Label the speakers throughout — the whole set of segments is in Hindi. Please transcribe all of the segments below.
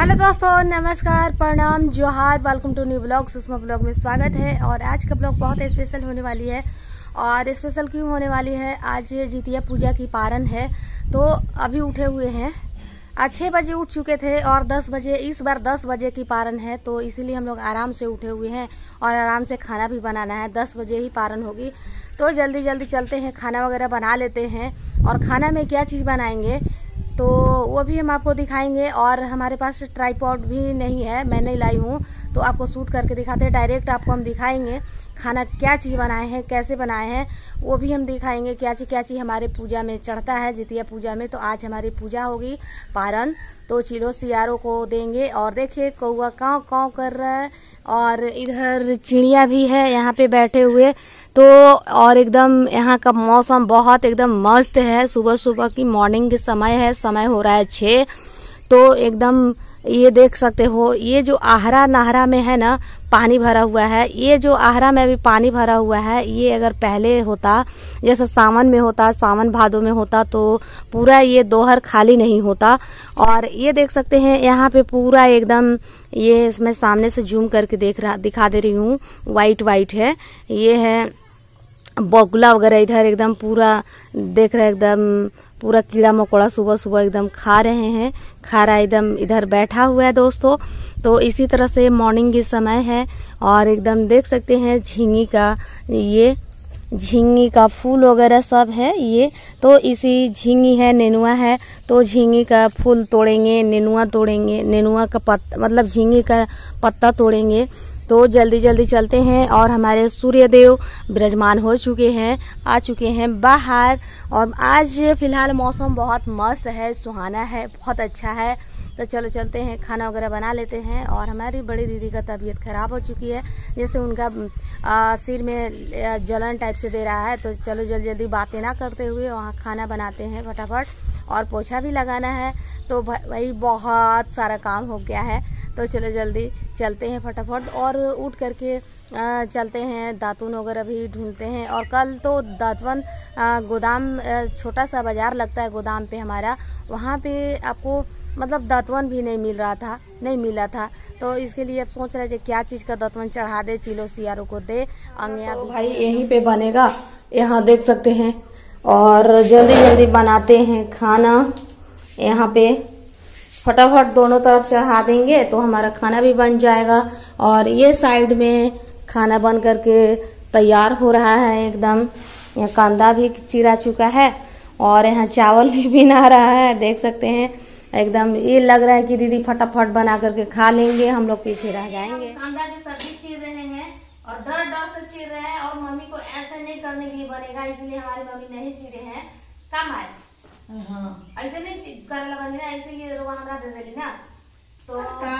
Speaker 1: हेलो दोस्तों, नमस्कार, प्रणाम, जोहार, welcome to new blog. Sushma blog में स्वागत है। और आज का ब्लॉग बहुत स्पेशल होने वाली है। और स्पेशल क्यों होने वाली है, आज जितिया पूजा की पारण है। तो अभी उठे हुए हैं, आज 6 बजे उठ चुके थे और 10 बजे, इस बार 10 बजे की पारण है, तो इसीलिए हम लोग आराम से उठे हुए हैं और आराम से खाना भी बनाना है। 10 बजे ही पारण होगी, तो जल्दी जल्दी चलते हैं, खाना वगैरह बना लेते हैं। और खाना में क्या चीज़ बनाएंगे तो वो भी हम आपको दिखाएंगे। और हमारे पास ट्राइपॉड भी नहीं है, मैं नहीं लाई हूँ, तो आपको शूट करके दिखाते हैं। डायरेक्ट आपको हम दिखाएंगे खाना क्या चीज़ बनाए हैं, कैसे बनाए हैं, वो भी हम दिखाएंगे। क्या चीज़ हमारे पूजा में चढ़ता है, जितिया पूजा में। तो आज हमारी पूजा होगी पारण, तो चिलो सियारों को देंगे। और देखिए कौआ काँव काँव कर रहा है, और इधर चिड़िया भी है यहाँ पे बैठे हुए। तो और एकदम यहाँ का मौसम बहुत एकदम मस्त है। सुबह सुबह की मॉर्निंग के समय है, समय हो रहा है 6। तो एकदम ये देख सकते हो, ये जो आहरा नाहरा में है ना पानी भरा हुआ है, ये जो आहरा में अभी पानी भरा हुआ है, ये अगर पहले होता, जैसे सावन में होता, सावन भादों में होता, तो पूरा ये दोहर खाली नहीं होता। और ये देख सकते हैं यहाँ पे पूरा एकदम, ये इसमें सामने से जूम करके दिखा दे रही हूँ, वाइट वाइट है। ये है बगुला वगैरह, इधर एकदम पूरा देख रहे, एकदम पूरा कीड़ा मकोड़ा सुबह सुबह एकदम खा रहे हैं। खारा एकदम इधर बैठा हुआ है दोस्तों। तो इसी तरह से मॉर्निंग के समय है, और एकदम देख सकते हैं झींगी का, ये झींगी का फूल वगैरह सब है ये। तो इसी झींगी है, नेनुआ है, तो झींगी का फूल तोड़ेंगे, नेनुआ तोड़ेंगे, नेनुआ का पत्ता मतलब झींगी का पत्ता तोड़ेंगे। तो जल्दी जल्दी चलते हैं। और हमारे सूर्यदेव विराजमान हो चुके हैं, आ चुके हैं बाहर। और आज फिलहाल मौसम बहुत मस्त है, सुहाना है, बहुत अच्छा है। तो चलो चलते हैं, खाना वगैरह बना लेते हैं। और हमारी बड़ी दीदी का तबीयत खराब हो चुकी है, जैसे उनका सिर में जलन टाइप से दे रहा है। तो चलो जल्दी जल्दी बातें ना करते हुए वहाँ खाना बनाते हैं फटाफट। और पोछा भी लगाना है, तो भाई बहुत सारा काम हो गया है। तो चलो जल्दी चलते हैं फटाफट। और उठ करके चलते हैं, दातुन वगैरह भी ढूंढते हैं। और कल तो दातवन गोदाम, छोटा सा बाजार लगता है गोदाम पे हमारा, वहाँ पे आपको मतलब दातवन भी नहीं मिला था। तो इसके लिए अब सोच रहे थे क्या चीज़ का दातवन चढ़ा दे, चिलो सियारों को दे। अंगिया तो भाई यहीं पे बनेगा, यहाँ देख सकते हैं। और जल्दी जल्दी बनाते हैं खाना, यहाँ पे फटाफट दोनों तरफ चढ़ा देंगे तो हमारा खाना भी बन जाएगा। और ये साइड में खाना बन करके तैयार हो रहा है एकदम। यहाँ कांदा भी चिरा चुका है, और यहाँ चावल भी बिना रहा है, देख सकते हैं एकदम। ये लग रहा है कि दीदी फटाफट बना करके खा लेंगे, हम लोग पीछे रह जाएंगे। कांदा की सब्जी चीर रहे हैं, और डर डर से चीर रहे हैं। और मम्मी को ऐसे नहीं करने के लिए बनेगा, इसलिए हमारी मम्मी नहीं चीरे हैं। कम आए ऐसे नहीं करे लगा ना, इसीलिए रोवा हमरा दे देली ना। तो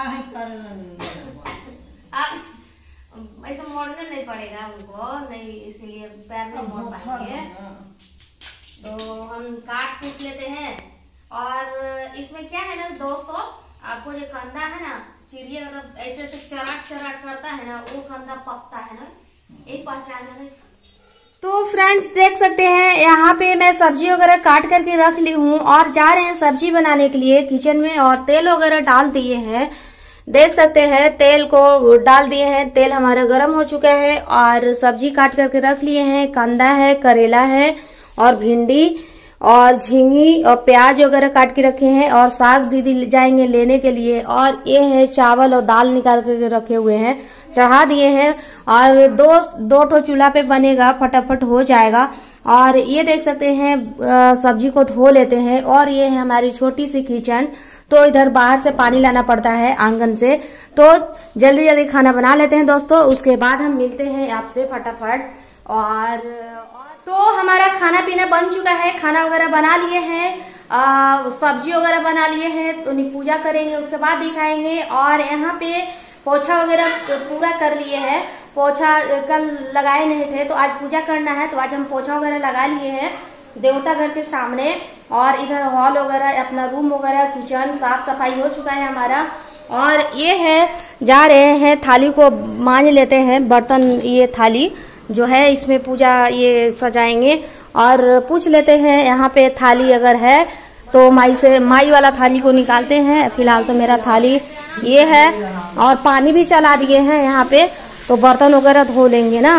Speaker 1: ऐसे मोड़ने नहीं पड़ेगा उनको, नहीं, इसीलिए पैर में मोड़ पाएंगे। तो हम काट कूट लेते हैं। और इसमें क्या है ना दोस्तों, आपको जो कंदा है ना चिड़िया मतलब ऐसे ऐसे चराट चराट करता है ना, वो कंदा पकता है ना, एक पहचान है। तो फ्रेंड्स देख सकते हैं, यहाँ पे मैं सब्जी वगैरह काट करके रख ली हूँ, और जा रहे हैं सब्जी बनाने के लिए किचन में। और तेल वगैरह डाल दिए हैं, देख सकते हैं तेल को डाल दिए हैं, तेल हमारा गर्म हो चुका है। और सब्जी काट करके रख लिए हैं, कंदा है, करेला है, और भिंडी और झींगी और प्याज वगैरह काट के रखे हैं। और साग दीदी जाएंगे लेने के लिए। और ये है चावल और दाल निकाल करके रखे हुए हैं, चढ़ा दिए हैं। और दो ठो चूल्हा पे बनेगा, फटाफट हो जाएगा। और ये देख सकते हैं सब्जी को धो लेते हैं। और ये है हमारी छोटी सी किचन, तो इधर बाहर से पानी लाना पड़ता है आंगन से। तो जल्दी जल्दी खाना बना लेते हैं दोस्तों, उसके बाद हम मिलते हैं आपसे फटाफट। और तो हमारा खाना पीना बन चुका है, खाना वगैरह बना लिए हैं, सब्जी वगैरह बना लिए हैं। तो पूजा करेंगे, उसके बाद दिखाएंगे। और यहाँ पे पोछा वगैरह पूरा कर लिए हैं, पोछा कल लगाए नहीं थे, तो आज पूजा करना है, तो आज हम पोछा वगैरह लगा लिए हैं देवता घर के सामने। और इधर हॉल वगैरह, अपना रूम वगैरह, किचन साफ सफाई हो चुका है हमारा। और ये है, जा रहे हैं थाली को मांज लेते हैं, बर्तन, ये थाली जो है इसमें पूजा ये सजाएंगे। और पूछ लेते हैं यहाँ पे थाली अगर है तो माई वाला थाली को निकालते हैं। फिलहाल तो मेरा थाली ये है और पानी भी चला दिए हैं यहाँ पे, तो बर्तन वगैरह धो लेंगे ना।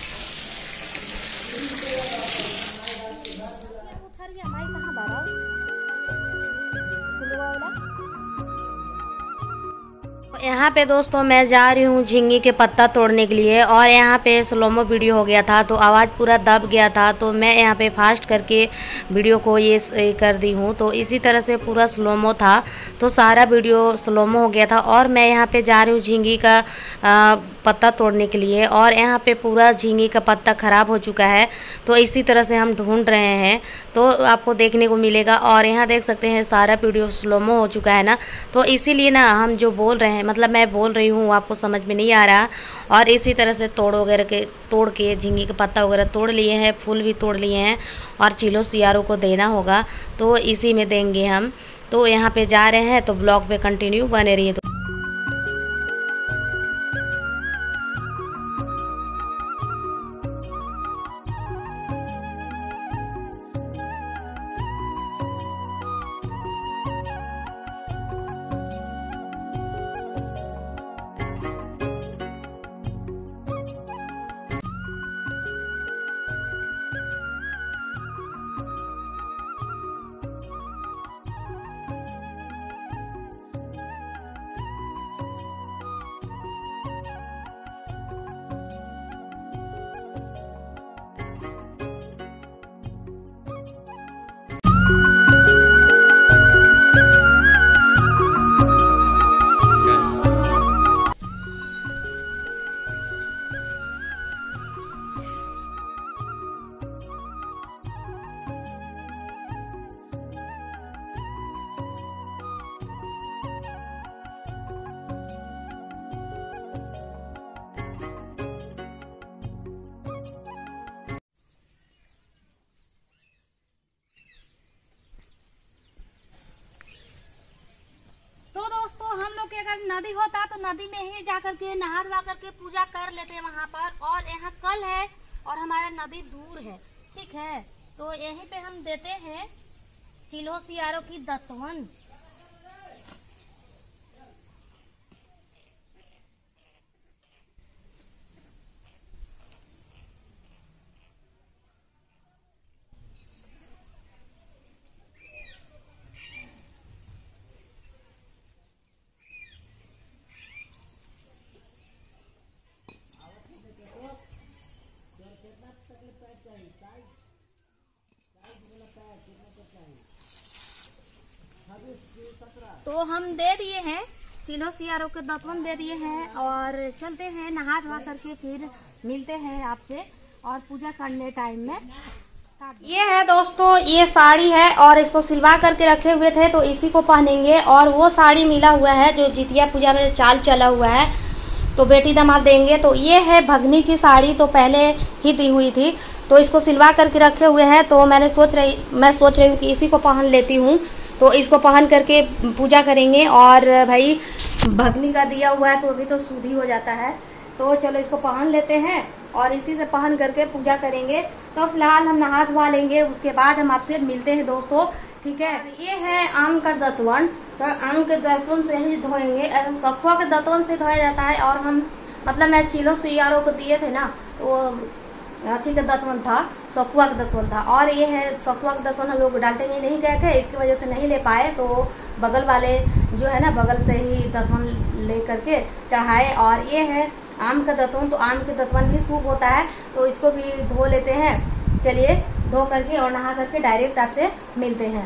Speaker 1: यहाँ पे दोस्तों मैं जा रही हूँ झींगे के पत्ता तोड़ने के लिए, और यहाँ पे स्लोमो वीडियो हो गया था तो आवाज़ पूरा दब गया था, तो मैं यहाँ पे फास्ट करके वीडियो को ये कर दी हूँ। तो इसी तरह से पूरा स्लोमो था तो सारा वीडियो स्लोमो हो गया था। और मैं यहाँ पे जा रही हूँ झींगे का पत्ता तोड़ने के लिए, और यहाँ पे पूरा झींगे का पत्ता ख़राब हो चुका है, तो इसी तरह से हम ढूंढ रहे हैं तो आपको देखने को मिलेगा। और यहाँ देख सकते हैं सारा वीडियो स्लोमो हो चुका है ना, तो इसीलिए ना हम जो बोल रहे हैं, मतलब मैं बोल रही हूँ आपको समझ में नहीं आ रहा। और इसी तरह से तोड़ के झींगे का पत्ता वगैरह तोड़ लिए हैं, फूल भी तोड़ लिए हैं, और चिलो सियारों को देना होगा तो इसी में देंगे हम। तो यहाँ पे जा रहे हैं, तो ब्लॉग पे कंटिन्यू बने रहिए। हम लोग के अगर नदी होता तो नदी में ही जाकर के नहा धुआ करके पूजा कर लेते हैं वहाँ पर। और यहाँ कल है और हमारा नदी दूर है, ठीक है, तो यहीं पे हम देते हैं चिलो सियारों की दतवन। तो हम दे दिए हैं चिलो सियारों के दतवन दे दिए हैं, और चलते हैं नहा धोवा करके फिर मिलते हैं आपसे और पूजा करने टाइम में। ये है दोस्तों, ये साड़ी है और इसको सिलवा करके रखे हुए थे तो इसी को पहनेंगे। और वो साड़ी मिला हुआ है जो जितिया पूजा में चाल चला हुआ है, तो बेटी दामाद देंगे। तो ये है भगनी की साड़ी, तो पहले ही दी हुई थी तो इसको सिलवा करके रखे हुए हैं। तो मैं सोच रही हूँ कि इसी को पहन लेती हूँ, तो इसको पहन करके पूजा करेंगे। और भाई भगनी का दिया हुआ है तो अभी तो शुद्धि हो जाता है, तो चलो इसको पहन लेते हैं और इसी से पहन करके पूजा करेंगे। तो फिलहाल हम नहा धोवा लेंगे, उसके बाद हम आपसे मिलते हैं दोस्तों, ठीक है। ये है आम का दतवन, तो आम के दतवन से ही धोएंगे, सखुआ के दतवन से धोया जाता है। और हम मतलब मैं चिलो सियारों को दिए थे ना, तो हाथी का दतवन था, सखुआ का दतवन था। और ये है सखुआ का दतवन, हम लोग डांटेंगे नहीं गए थे, इसकी वजह से नहीं ले पाए, तो बगल वाले जो है ना बगल से ही दतवन ले करके चढ़ाए। और ये है आम का दतवन, तो आम के दतवन भी शुभ होता है, तो इसको भी धो लेते हैं। चलिए धो करके और नहा करके डायरेक्ट आपसे मिलते हैं।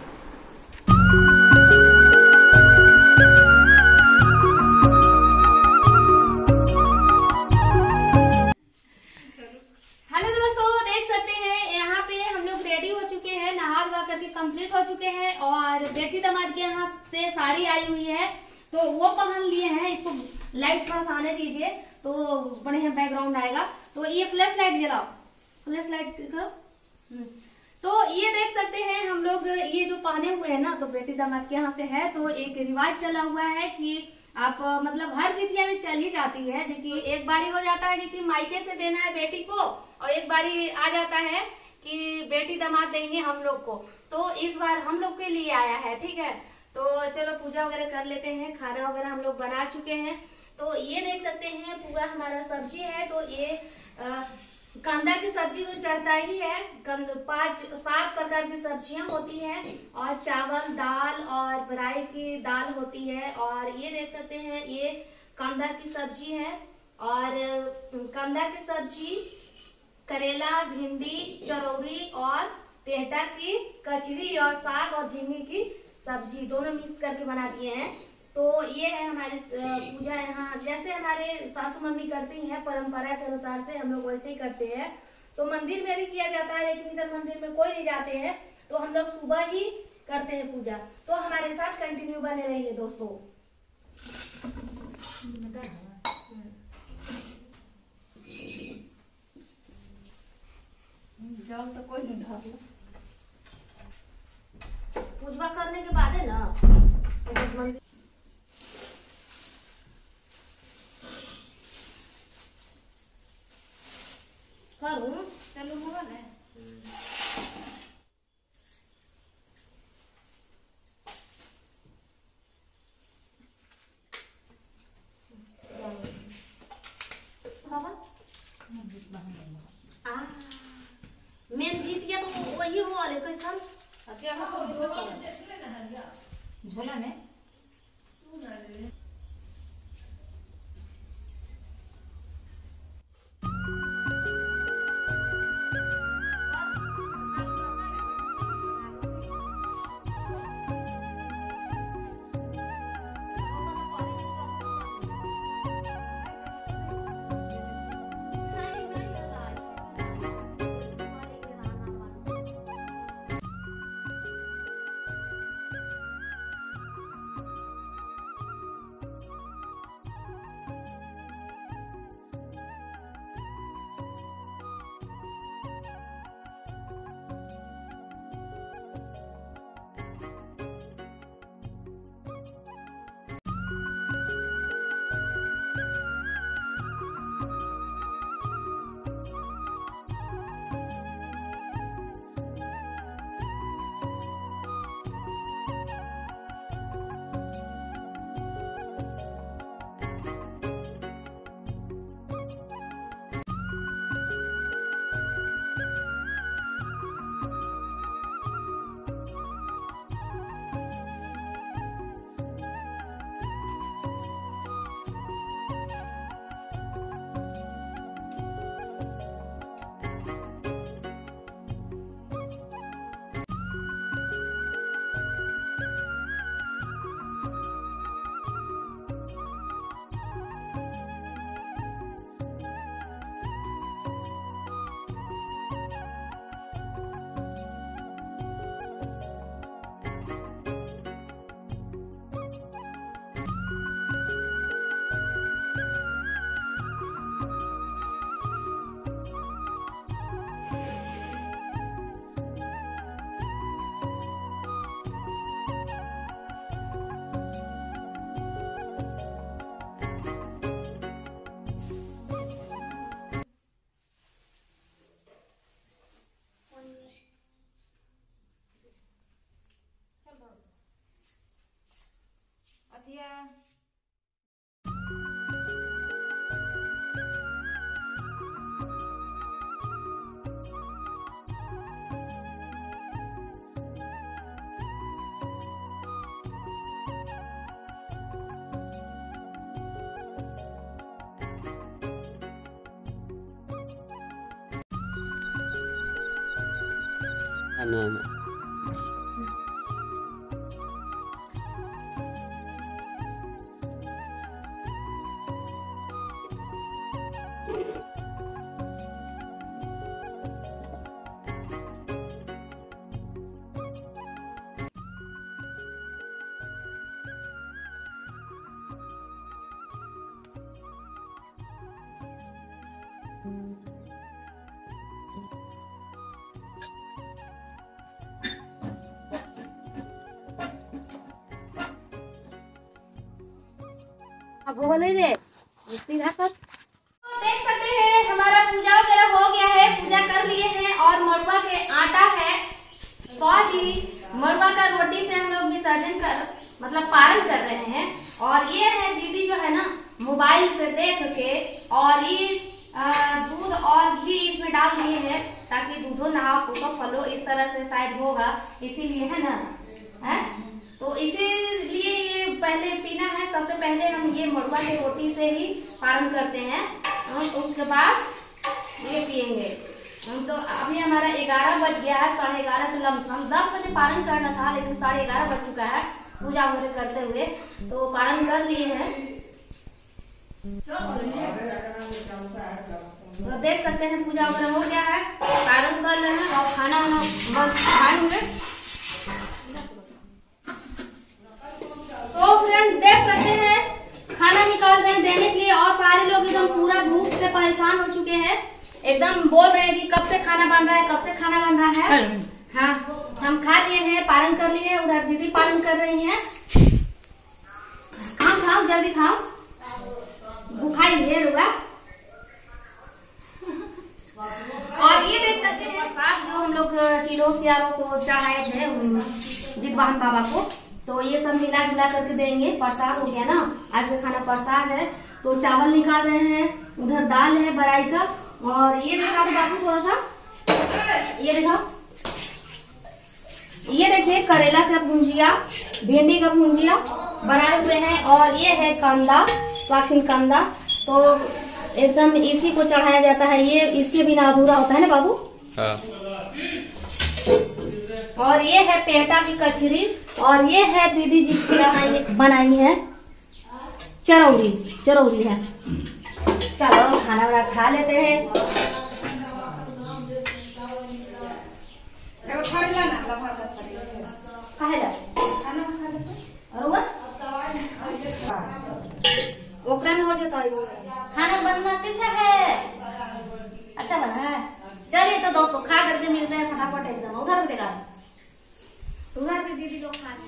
Speaker 1: कंप्लीट हो चुके हैं और बेटी दामाद के यहाँ से साड़ी आई हुई है तो वो पहन लिए हैं। इसको लाइट थोड़ा सा आने दीजिए तो बढ़िया बैकग्राउंड आएगा। तो ये फ्लैश लाइट जलाओ, फ्लैश लाइट करो। तो ये देख सकते हैं हम लोग ये जो पहने हुए हैं ना, तो बेटी दामाद के यहाँ से है। तो एक रिवाज चला हुआ है कि आप मतलब हर जितिया में चल ही जाती है, जो कि एक बारी हो जाता है जो कि मायके से देना है बेटी को, और एक बारी आ जाता है कि बेटी दामाद देंगे हम लोग को, तो इस बार हम लोग के लिए आया है। ठीक है, तो चलो पूजा वगैरह कर लेते हैं। खाना वगैरह हम लोग बना चुके हैं। तो ये देख सकते हैं पूरा हमारा सब्जी है। तो ये कांदा की सब्जी तो चढ़ता ही है। 5-7 प्रकार की सब्जियां होती हैं और चावल, दाल और राई की दाल होती है। और ये देख सकते हैं ये कांदा की सब्जी है। और कांदा की सब्जी, करेला, भिंडी, चरौरी और पेटा की कचरी और साग और झींगे की सब्जी दोनों मिक्स करके बना दिए हैं। तो ये है हमारी पूजा यहाँ, जैसे हमारे सासू मम्मी करती हैं परंपरा के अनुसार से हम लोग वैसे ही करते हैं। तो मंदिर में भी किया जाता है, लेकिन इधर मंदिर में कोई नहीं जाते हैं, तो हम लोग सुबह ही करते हैं पूजा। तो हमारे साथ कंटिन्यू बने रहिए दोस्तों।
Speaker 2: जल तो कोई नहीं ढाला।
Speaker 1: पूजा करने के बाद है ना मंदिर करूँ, चलो मोबाइल है। मेन जीतिया तो वही हुआ रे कैसन
Speaker 2: झोला में अथिया
Speaker 3: No.
Speaker 1: अब बोले रे सीधा कर। तो देख सकते हैं हमारा पूजा वगैरह हो गया है, पूजा कर लिए हैं और मड़वा के मतलब पारण कर रहे हैं। और ये है दीदी जो है ना मोबाइल से देख के और ये दूध और घी इसमें डाल दिए हैं ताकि दूधो नहा पूछो फलो इस तरह से शायद होगा, इसीलिए है ना है। तो इसीलिए ये पहले पीना है। सबसे पहले हम ये मड़ुआ की रोटी से ही पारण करते हैं, उसके बाद ये पिएंगे। हम तो अभी हमारा 11 बज गया है, 11:30 तो लमसम 10 बजे पारण करना था, लेकिन 11:30 बज चुका है पूजा वगैरह करते हुए, तो पारण कर लिए हैं। तो देख सकते हैं पूजा वगैरह हो गया है, पारण कर रहे हैं और खाना खाएंगे। तो फ्रेंड देख सकते हैं खाना निकाल रहे हैं देने के लिए और सारे लोग एकदम पूरा भूख से परेशान हो चुके हैं, एकदम बोल रहे हैं कि कब से खाना बन रहा है, कब से खाना बन रहा है। हाँ हम खा लिए हैं, पारण कर लिए, उधर दीदी पारण कर रही हैं। खाओ जल्दी खाओ, भूखाई ढेर हुआ। और ये देख सकते हैं प्रसाद जो हम लोग चीरों सियारों को चढ़ाए थे जितवाहन बाबा को, तो ये सब मिला जुला करके देंगे। प्रसाद हो गया ना, आज का खाना प्रसाद है। तो चावल निकाल रहे हैं, उधर दाल है बराई का, और ये देखा बाबू थोड़ा सा, ये देखा, ये देखिए करेला का भुंजिया, भिंडी का भुंजिया बनाए हुए हैं, और ये है कंदा, साखिन कंदा। तो एकदम इसी को चढ़ाया जाता है, ये इसके बिना अधूरा होता है ना बाबू। हाँ। और ये है पेटा की कचरी, और ये है दीदी जी की बनाई है चरौरी है। चलो खाना वाना खा लेते हैं। ओकरा में हो जाता है खाना बनना कैसा है, अच्छा बना है। चलिए तो दोस्तों खा करके मिलते हैं फटाफट एकदम। उधर देगा उधर भी दीदी लोग खा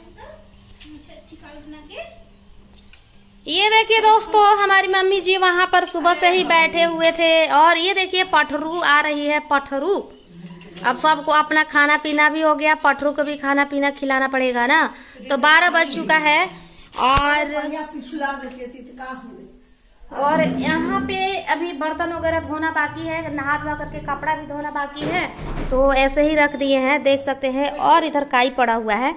Speaker 1: ये देखिए दोस्तों हमारी मम्मी जी वहाँ पर सुबह से ही बैठे हुए थे, और ये देखिए पठरू आ रही है, पठरू। अब सबको अपना खाना पीना भी हो गया, पठरू को भी खाना पीना खिलाना पड़ेगा ना। तो 12 बज चुका है, और यहाँ पे अभी बर्तन वगैरह धोना बाकी है, नहा धोआ करके कपड़ा भी धोना बाकी है, तो ऐसे ही रख दिए हैं देख सकते हैं। और इधर काई पड़ा हुआ है।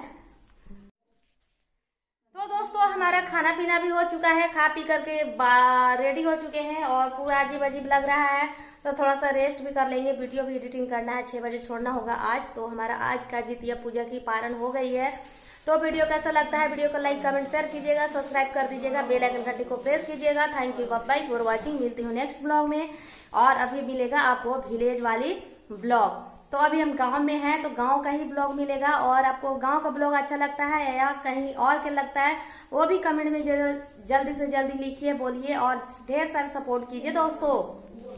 Speaker 1: तो दोस्तों हमारा खाना पीना भी हो चुका है, खा पी करके रेडी हो चुके हैं, और पूरा अजीब अजीब लग रहा है, तो थोड़ा सा रेस्ट भी कर लेंगे। वीडियो भी एडिटिंग करना है, 6 बजे छोड़ना होगा आज। तो हमारा आज का जितिया पूजा की पारण हो गई है। तो वीडियो कैसा लगता है, वीडियो को लाइक कमेंट शेयर कीजिएगा, सब्सक्राइब कर दीजिएगा, बेल आइकन घंटी को प्रेस कीजिएगा। Thank you bye for watching. मिलती हूँ नेक्स्ट ब्लॉग में, और अभी मिलेगा आपको विलेज वाली ब्लॉग। तो अभी हम गांव में हैं, तो गांव का ही ब्लॉग मिलेगा। और आपको गांव का ब्लॉग अच्छा लगता है या कहीं और के लगता है, वो भी कमेंट में जल्दी से जल्दी लिखिए, बोलिए, और ढेर सारा सपोर्ट कीजिए दोस्तों।